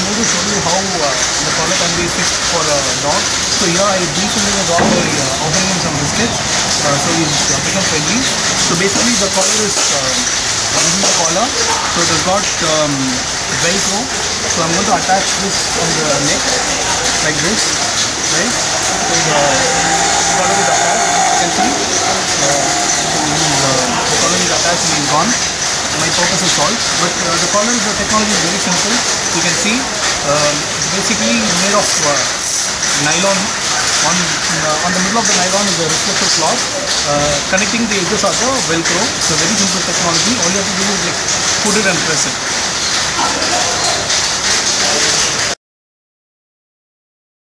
going to show you how the collar can be fixed for a dog. So here I briefed the dog by offering him some biscuits, so he's become friendly. So basically the collar is this is the collar. So it has got Velcro. So I'm going to attach this on the neck like this, right? So the collar is attached. You can see the collar is attached and is gone. My purpose is solved. But the collar, the technology is very simple. You can see it's basically made of nylon. On the middle of the nylon is a reflective cloth. Connecting the edges are the Velcro. It's a very simple technology. All you have to do is like put it and press it.